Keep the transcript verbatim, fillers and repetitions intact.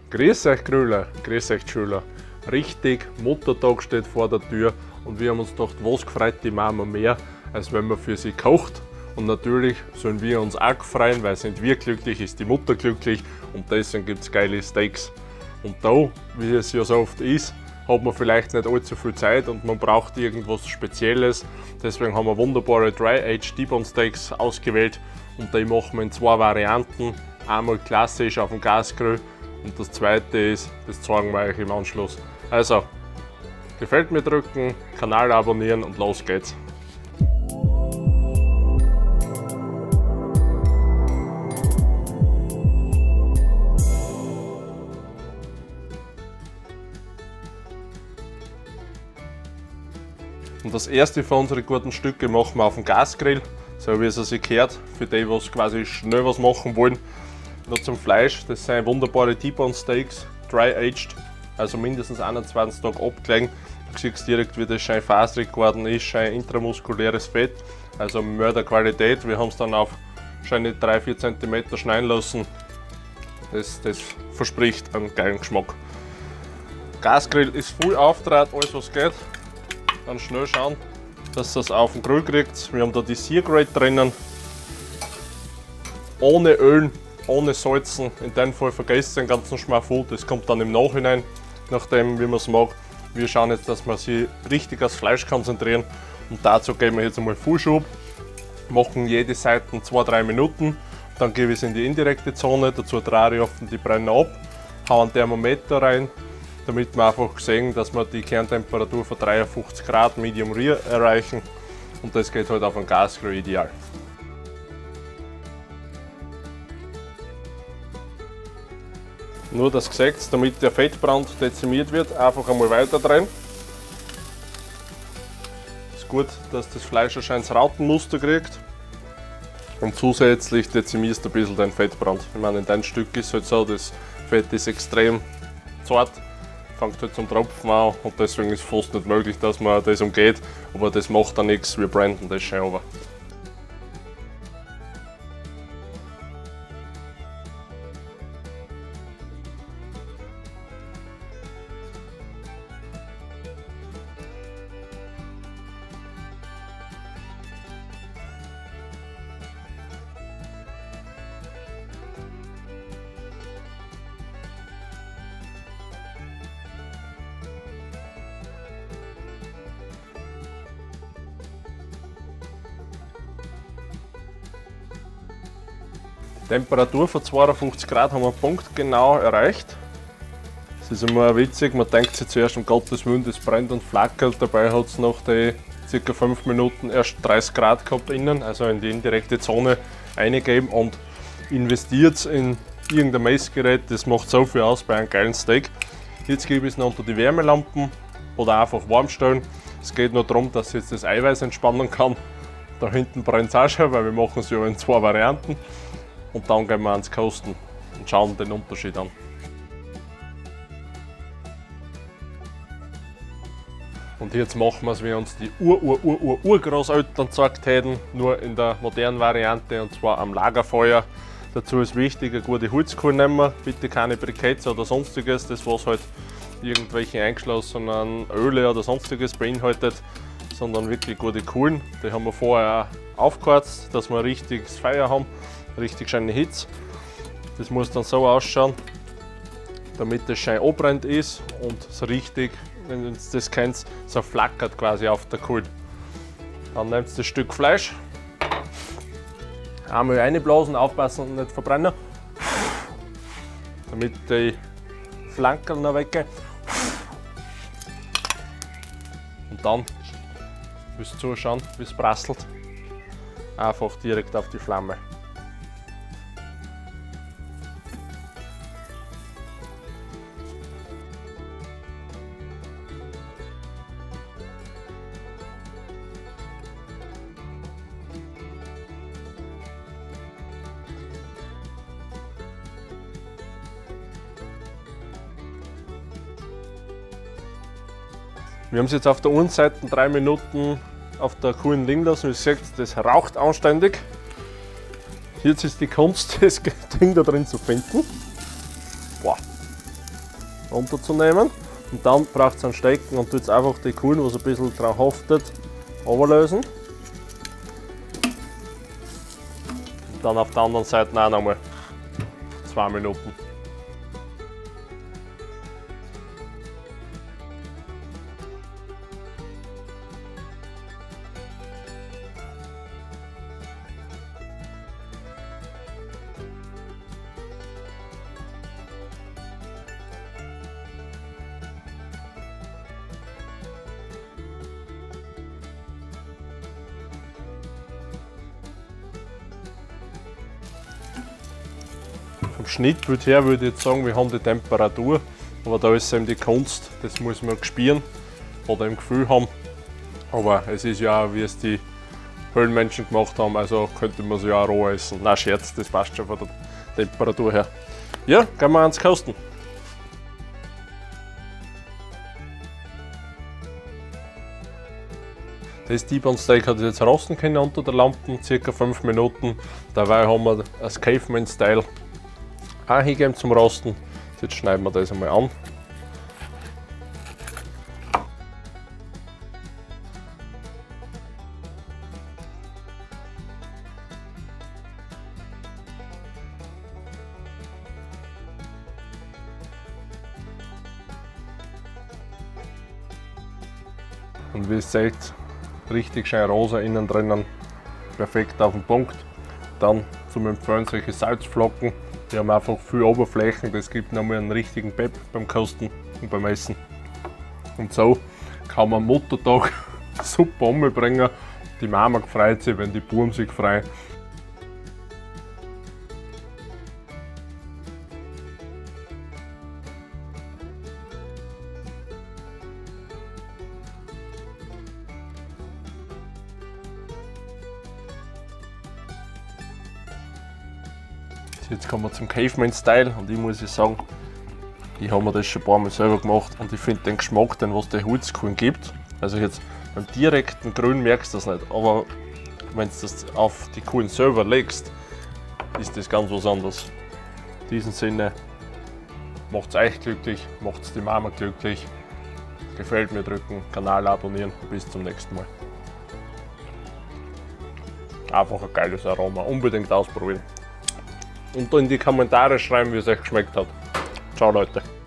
Grüß euch Grüller, grüß euch Schüler. Richtig, Muttertag steht vor der Tür und wir haben uns gedacht, was gefreut die Mama mehr, als wenn man für sie kocht. Und natürlich sollen wir uns auch freuen, weil sind wir glücklich, ist die Mutter glücklich und deswegen gibt es geile Steaks. Und da, wie es ja so oft ist, hat man vielleicht nicht allzu viel Zeit und man braucht irgendwas Spezielles. Deswegen haben wir wunderbare Dry-Aged T-Bone Steaks ausgewählt und die machen wir in zwei Varianten. Einmal klassisch auf dem Gasgrill und das zweite ist, das zeigen wir euch im Anschluss. Also, gefällt mir drücken, Kanal abonnieren und los geht's. Und das erste von unseren guten Stücke machen wir auf dem Gasgrill, so wie es sich gehört, für die, die quasi schnell was machen wollen. Noch zum Fleisch, das sind wunderbare T-Bone Steaks, Dry-Aged, also mindestens einundzwanzig Tage abgelegen. Du siehst direkt, wie das schön faserig geworden ist, schön intramuskuläres Fett, also Mörderqualität. Wir haben es dann auf schöne drei bis vier Zentimeter schneiden lassen. Das, das verspricht einen geilen Geschmack. Gasgrill ist voll Auftrag, alles was geht. Dann schnell schauen, dass ihr es auf den Grill kriegt. Wir haben da die Sear-Grade drinnen. Ohne Ölen, ohne Salzen. In dem Fall vergesst den ganzen Schmafu. Das kommt dann im Nachhinein, nachdem wie man es mag. Wir schauen jetzt, dass wir sie richtig aufs Fleisch konzentrieren. Und dazu geben wir jetzt einmal Fullschub. Machen jede Seite zwei bis drei Minuten. Dann gebe ich es in die indirekte Zone. Dazu drehe ich oft die Brenner ab. Hau einen Thermometer rein, damit wir einfach sehen, dass wir die Kerntemperatur von dreiundfünfzig Grad Medium Rare erreichen und das geht halt auf einem Gasgrill ideal. Nur das gesagt, damit der Fettbrand dezimiert wird, einfach einmal weiter drehen. Ist gut, dass das Fleisch ein schönes Rautenmuster kriegt und zusätzlich dezimierst du ein bisschen den Fettbrand. Ich meine, in deinem Stück ist es halt so, das Fett ist extrem zart. Fängt halt zum Tropfen an und deswegen ist es fast nicht möglich, dass man das umgeht, aber das macht dann nichts, wir branden das schön runter. Temperatur von zweiundfünfzig Grad haben wir punktgenau erreicht. Das ist immer witzig, man denkt sich zuerst, um Gottes Willen, das brennt und flackert. Dabei hat es nach den ca. fünf Minuten erst dreißig Grad gehabt innen, also in die indirekte Zone eingegeben und investiert in irgendein Messgerät, das macht so viel aus bei einem geilen Steak. Jetzt gebe ich es noch unter die Wärmelampen oder einfach warm stellen. Es geht nur darum, dass jetzt das Eiweiß entspannen kann. Da hinten brennt es auch schon, weil wir machen es ja in zwei Varianten. Und dann gehen wir ans Kosten und schauen den Unterschied an. Und jetzt machen wir es, wie uns die Ur-Ur-Ur-Ur-Urgroßeltern gesagt hätten, nur in der modernen Variante und zwar am Lagerfeuer. Dazu ist wichtig, eine gute Holzkohle nehmen, bitte keine Briketts oder sonstiges, das was halt irgendwelche eingeschlossenen Öle oder sonstiges beinhaltet, sondern wirklich gute Kohlen. Die haben wir vorher auch aufgeheizt, dass wir richtiges Feuer haben. Richtig schöne Hitze. Das muss dann so ausschauen, damit das schön abbrennt ist und so richtig, wenn ihr das kennt, so flackert quasi auf der Kohle. Dann nehmt ihr das Stück Fleisch, einmal reinblasen, aufpassen und nicht verbrennen, damit die Flanken noch weggehen. Und dann müsst ihr zuschauen, wie es prasselt. Einfach direkt auf die Flamme. Wir haben es jetzt auf der einen Seite drei Minuten auf der Kohlen liegen lassen. Wie gesagt, das raucht anständig. Jetzt ist die Kunst, das Ding da drin zu finden. Boah, runterzunehmen. Und dann braucht es einen Stecken und tut jetzt einfach die Kuhlen, was ein bisschen drauf haftet, runterlösen. Und dann auf der anderen Seite auch nochmal zwei Minuten. Vom Schnitt her würde ich jetzt sagen, wir haben die Temperatur, aber da ist eben die Kunst, das muss man spüren oder im Gefühl haben. Aber es ist ja auch, wie es die Höhlenmenschen gemacht haben, also könnte man es ja auch roh essen. Nein, Scherz, das passt schon von der Temperatur her. Ja, gehen wir ans Kosten. Das T-Bone Steak hat jetzt rosten können unter der Lampe, circa fünf Minuten. Dabei haben wir das Caveman Style auch hingegeben zum Rosten. Jetzt schneiden wir das einmal an. Und wie ihr seht, richtig schön rosa innen drinnen, perfekt auf den Punkt. Dann zum Empfehlen solche Salzflocken, die haben einfach viel Oberflächen, das gibt nochmal einen richtigen Pep beim Kosten und beim Essen. Und so kann man am Muttertag super umbringen. Die Mama freut sich, wenn die Buben sich freuen. Jetzt kommen wir zum Caveman Style und ich muss sagen, ich habe mir das schon ein paar Mal selber gemacht und ich finde den Geschmack, den was der Holzkuchen gibt, also jetzt beim direkten Grün merkst du das nicht, aber wenn du das auf die Kuchen selber legst, ist das ganz was anderes. In diesem Sinne, macht es euch glücklich, macht es die Mama glücklich, gefällt mir drücken, Kanal abonnieren und bis zum nächsten Mal. Einfach ein geiles Aroma, unbedingt ausprobieren. Und in die Kommentare schreiben, wie es euch geschmeckt hat. Ciao Leute.